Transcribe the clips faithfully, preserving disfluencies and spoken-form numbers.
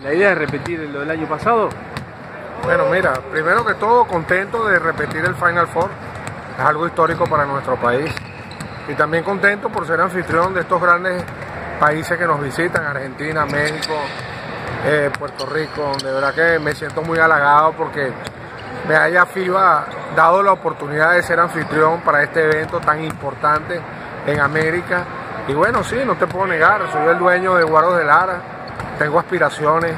¿La idea es repetir lo del año pasado? Bueno, mira, primero que todo, contento de repetir el Final Four. Es algo histórico para nuestro país. Y también contento por ser anfitrión de estos grandes países que nos visitan, Argentina, México, eh, Puerto Rico. De verdad que me siento muy halagado porque me haya FIBA dado la oportunidad de ser anfitrión para este evento tan importante en América. Y bueno, sí, no te puedo negar, soy el dueño de Guaros de Lara, tengo aspiraciones,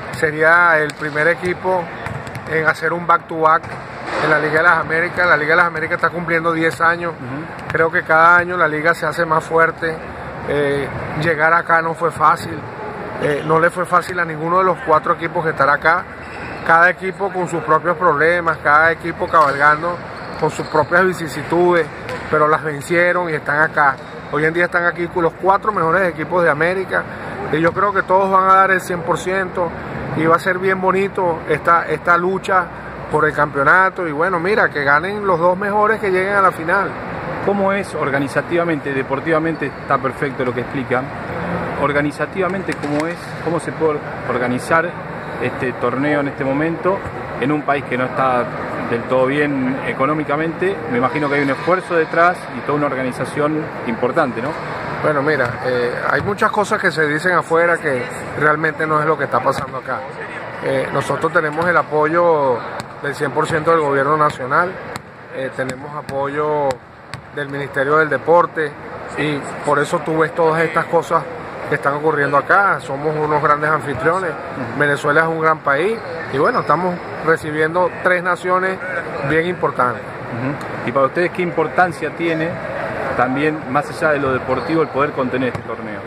sería el primer equipo en hacer un back-to-back en la Liga de las Américas. La Liga de las Américas está cumpliendo diez años, uh-huh. Creo que cada año la liga se hace más fuerte. Eh, llegar acá no fue fácil, eh, no le fue fácil a ninguno de los cuatro equipos que están acá, cada equipo con sus propios problemas, cada equipo cabalgando con sus propias vicisitudes, pero las vencieron y están acá. Hoy en día están aquí con los cuatro mejores equipos de América y yo creo que todos van a dar el cien por ciento y va a ser bien bonito esta, esta lucha por el campeonato y bueno, mira, que ganen los dos mejores que lleguen a la final. ¿Cómo es organizativamente, deportivamente está perfecto lo que explican? Organizativamente, ¿cómo es, cómo se puede organizar este torneo en este momento en un país que no está del todo bien económicamente? Me imagino que hay un esfuerzo detrás y toda una organización importante, ¿no? Bueno, mira, eh, hay muchas cosas que se dicen afuera que realmente no es lo que está pasando acá. Eh, nosotros tenemos el apoyo del cien por ciento del gobierno nacional, eh, tenemos apoyo del Ministerio del Deporte y por eso tú ves todas estas cosas que están ocurriendo acá. Somos unos grandes anfitriones, uh-huh. Venezuela es un gran país y bueno, estamos recibiendo tres naciones bien importantes. Uh-huh. ¿Y para ustedes qué importancia tiene también, más allá de lo deportivo, el poder contener este torneo?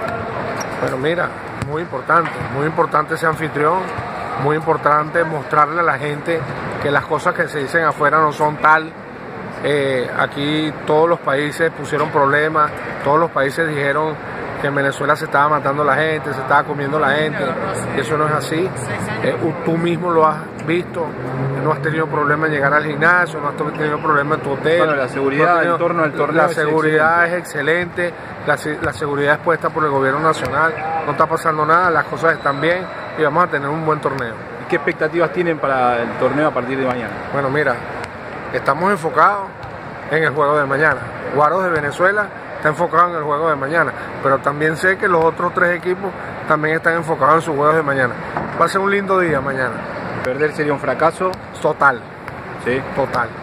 Bueno, mira, muy importante, muy importante ese anfitrión, muy importante mostrarle a la gente que las cosas que se dicen afuera no son tal. Eh, aquí todos los países pusieron problemas, todos los países dijeron que en Venezuela se estaba matando la gente, se estaba comiendo la gente, eso no es así. Eh, tú mismo lo has visto, no has tenido problema en llegar al gimnasio, no has tenido problema en tu hotel. Bueno, la seguridad no tenido, en torno al torneo. La seguridad es excelente, la, la seguridad es puesta por el gobierno nacional, no está pasando nada, las cosas están bien y vamos a tener un buen torneo. ¿Y qué expectativas tienen para el torneo a partir de mañana? Bueno, mira, estamos enfocados en el juego de mañana. Guaros de Venezuela está enfocado en el juego de mañana, pero también sé que los otros tres equipos también están enfocados en sus juegos de mañana. Va a ser un lindo día mañana. ¿Perder sería un fracaso? Total. ¿Sí? Total.